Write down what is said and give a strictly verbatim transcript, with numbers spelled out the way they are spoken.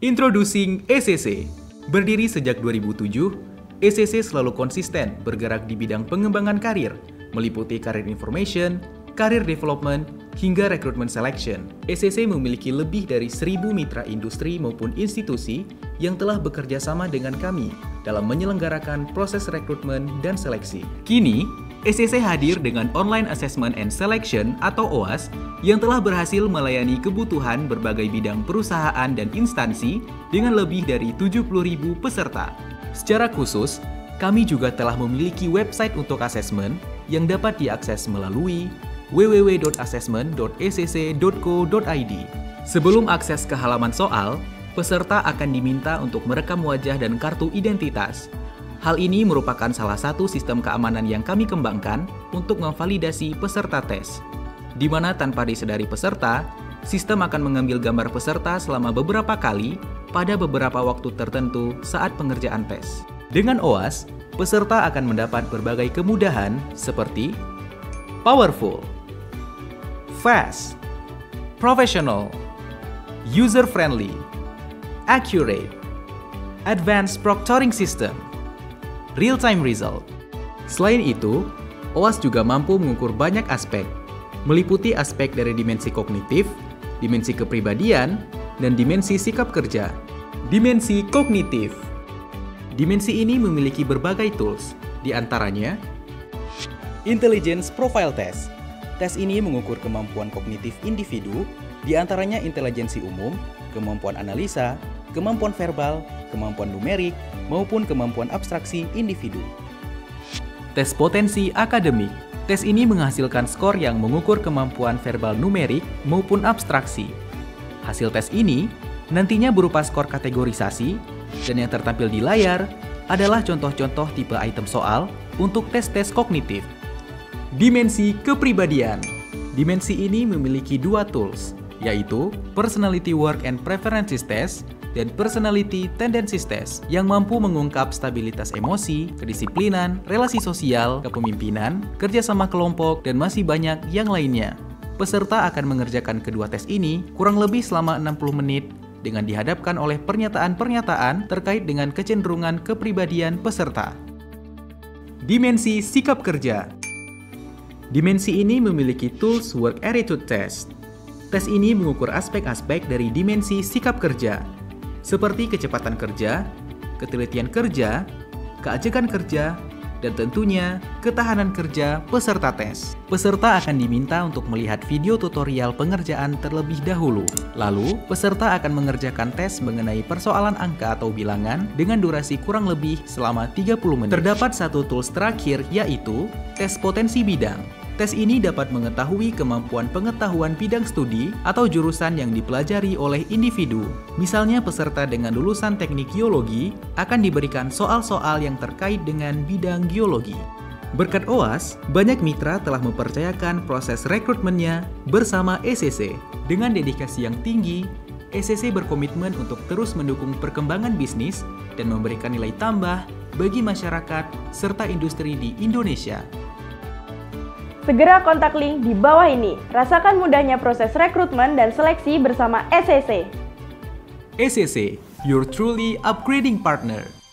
Introducing E C C. Berdiri sejak dua ribu tujuh, E C C selalu konsisten bergerak di bidang pengembangan karir, meliputi karir information, karir development, hingga recruitment selection. E C C memiliki lebih dari seribu mitra industri maupun institusi yang telah bekerja sama dengan kami dalam menyelenggarakan proses rekrutmen dan seleksi. Kini, E C C hadir dengan Online Assessment and Selection atau O A S yang telah berhasil melayani kebutuhan berbagai bidang perusahaan dan instansi dengan lebih dari tujuh puluh ribu peserta. Secara khusus, kami juga telah memiliki website untuk asesmen yang dapat diakses melalui w w w dot assessment dot e c c dot co dot i d. Sebelum akses ke halaman soal, peserta akan diminta untuk merekam wajah dan kartu identitas. Hal ini merupakan salah satu sistem keamanan yang kami kembangkan untuk memvalidasi peserta tes, di mana tanpa disadari peserta, sistem akan mengambil gambar peserta selama beberapa kali pada beberapa waktu tertentu saat pengerjaan tes. Dengan O A S, peserta akan mendapat berbagai kemudahan seperti powerful, fast, professional, user-friendly, accurate, advanced proctoring system, real-time result. Selain itu, O A S juga mampu mengukur banyak aspek, meliputi aspek dari dimensi kognitif, dimensi kepribadian, dan dimensi sikap kerja. Dimensi kognitif. Dimensi ini memiliki berbagai tools, di antaranya Intelligence Profile Test. Tes ini mengukur kemampuan kognitif individu, di antaranya intelijensi umum, kemampuan analisa, kemampuan verbal, kemampuan numerik, maupun kemampuan abstraksi individu. Tes potensi akademik. Tes ini menghasilkan skor yang mengukur kemampuan verbal numerik maupun abstraksi. Hasil tes ini nantinya berupa skor kategorisasi, dan yang tertampil di layar adalah contoh-contoh tipe item soal untuk tes-tes kognitif. Dimensi kepribadian. Dimensi ini memiliki dua tools, yaitu Personality Work and Preferences Test dan Personality Tendencies Test yang mampu mengungkap stabilitas emosi, kedisiplinan, relasi sosial, kepemimpinan, kerjasama kelompok, dan masih banyak yang lainnya. Peserta akan mengerjakan kedua tes ini kurang lebih selama enam puluh menit dengan dihadapkan oleh pernyataan-pernyataan terkait dengan kecenderungan kepribadian peserta. Dimensi sikap kerja. Dimensi ini memiliki tools Work Attitude Test. Tes ini mengukur aspek-aspek dari dimensi sikap kerja, seperti kecepatan kerja, ketelitian kerja, keajekan kerja, dan tentunya ketahanan kerja peserta tes. Peserta akan diminta untuk melihat video tutorial pengerjaan terlebih dahulu. Lalu, peserta akan mengerjakan tes mengenai persoalan angka atau bilangan dengan durasi kurang lebih selama tiga puluh menit. Terdapat satu tools terakhir, yaitu tes potensi bidang. Tes ini dapat mengetahui kemampuan pengetahuan bidang studi atau jurusan yang dipelajari oleh individu. Misalnya peserta dengan lulusan teknik geologi akan diberikan soal-soal yang terkait dengan bidang geologi. Berkat O A S, banyak mitra telah mempercayakan proses rekrutmennya bersama E C C. Dengan dedikasi yang tinggi, E C C berkomitmen untuk terus mendukung perkembangan bisnis dan memberikan nilai tambah bagi masyarakat serta industri di Indonesia. Segera kontak link di bawah ini. Rasakan mudahnya proses rekrutmen dan seleksi bersama E C C. E C C, your truly upgrading partner.